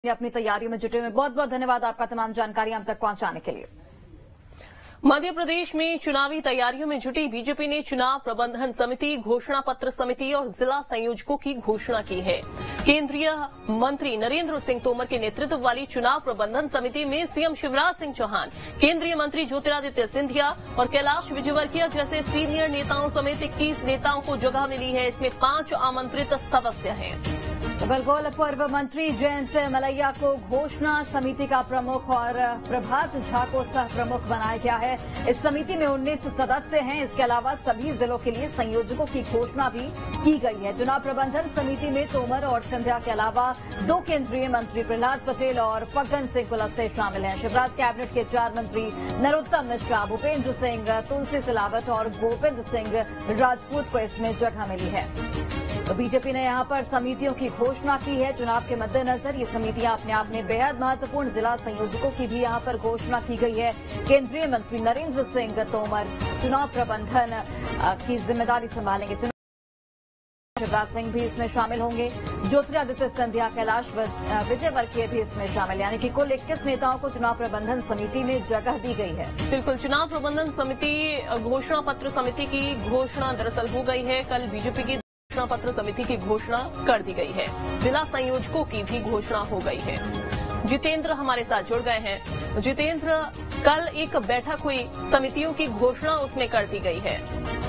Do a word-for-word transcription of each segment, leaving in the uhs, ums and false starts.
अपनी तैयारियों में जुटे हुए। बहुत बहुत धन्यवाद आपका तमाम जानकारी हम तक पहुंचाने के लिए। मध्य प्रदेश में चुनावी तैयारियों में जुटी बीजेपी ने चुनाव प्रबंधन समिति, घोषणा पत्र समिति और जिला संयोजकों की घोषणा की है। केंद्रीय मंत्री नरेंद्र सिंह तोमर के नेतृत्व वाली चुनाव प्रबंधन समिति में सीएम शिवराज सिंह चौहान, केंद्रीय मंत्री ज्योतिरादित्य सिंधिया और कैलाश विजयवर्गीय जैसे सीनियर नेताओं समेत इक्कीस नेताओं को जगह मिली है। इसमें पांच आमंत्रित सदस्य हैं। बलगोल पूर्व मंत्री जयंत मलैया को घोषणा समिति का प्रमुख और प्रभात झा को सह प्रमुख बनाया गया है। इस समिति में उन्नीस सदस्य हैं। इसके अलावा सभी जिलों के लिए संयोजकों की घोषणा भी की गई है। चुनाव प्रबंधन समिति में तोमर और सिंधिया के अलावा दो केंद्रीय मंत्री प्रहलाद पटेल और फग्गन सिंह कुलस्ते शामिल हैं। शिवराज कैबिनेट के चार मंत्री नरोत्तम मिश्रा, भूपेंद्र सिंह, तुलसी सिलावट और गोविंद सिंह राजपूत को इसमें जगह मिली है। तो बीजेपी ने यहां पर समितियों की घोषणा की है। चुनाव के मद्देनजर ये समितियां अपने आप में बेहद महत्वपूर्ण। जिला संयोजकों की भी यहां पर घोषणा की गई है। केंद्रीय मंत्री नरेंद्र सिंह तोमर चुनाव प्रबंधन की जिम्मेदारी संभालेंगे। शिवराज सिंह भी इसमें शामिल होंगे। ज्योतिरादित्य सिंधिया, कैलाश विजयवर्गीय भी इसमें शामिल, यानी कि कुल इक्कीस नेताओं को चुनाव प्रबंधन समिति में जगह दी गई है। बिल्कुल, चुनाव प्रबंधन समिति घोषणा पत्र समिति की घोषणा दरअसल हो गई है। कल बीजेपी की घोषणा पत्र समिति की घोषणा कर दी गई है। जिला संयोजकों की भी घोषणा हो गई है। जितेंद्र हमारे साथ जुड़ गए हैं। जितेंद्र, कल एक बैठक हुई, समितियों की घोषणा उसमें कर दी गई है।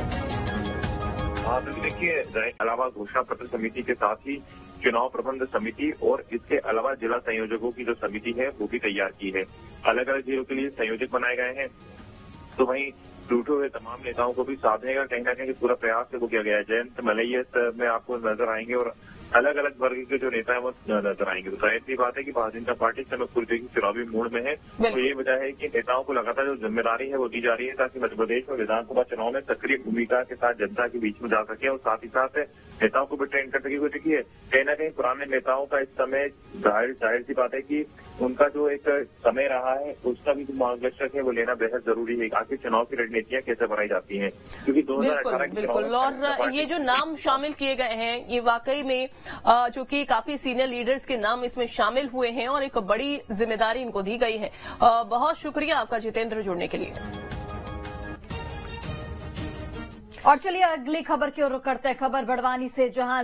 हाँ, तो देखिए, अलावा घोषणा पत्र समिति के साथ ही चुनाव प्रबंध समिति और इसके अलावा जिला संयोजकों की जो समिति है वो भी तैयार की है। अलग अलग जिलों के लिए संयोजक बनाए गए हैं। तो वहीं टूटे हुए तमाम नेताओं को भी साधने का कहीं ना कहीं पूरा प्रयास से वो किया गया है। जयंत मलैया में आपको नजर आएंगे और अलग अलग वर्ग के जो नेता है वो नजर आएंगे। तो जाहिर सी बात है कि भारतीय जनता पार्टी समय पूरी चुनावी मूड में है। तो ये वजह है कि नेताओं को लगातार जो जिम्मेदारी है वो दी जा रही है ताकि मध्य प्रदेश में विधानसभा चुनाव में सक्रिय भूमिका के साथ जनता के बीच में जा सके और साथ ही साथ नेताओं को भी ट्रेन कर सके। देखिए, कहीं ना कहीं पुराने नेताओं का इस समय जाहिर जाहिर सी बात है कि उनका जो एक समय रहा है उसका भी जो मार्गदर्शक है वो लेना बेहद जरूरी है। आखिर चुनाव की रणनीतियां कैसे बनाई जाती हैं, क्योंकि दो हजार अठारह के बिल्कुल, और ये जो नाम शामिल किए गए हैं ये वाकई में जो कि काफी सीनियर लीडर्स के नाम इसमें शामिल हुए हैं और एक बड़ी जिम्मेदारी इनको दी गई है। बहुत शुक्रिया आपका जितेंद्र, जुड़ने के लिए। और चलिए अगली खबर की ओर रुख करते हैं। खबर बड़वानी से, जहां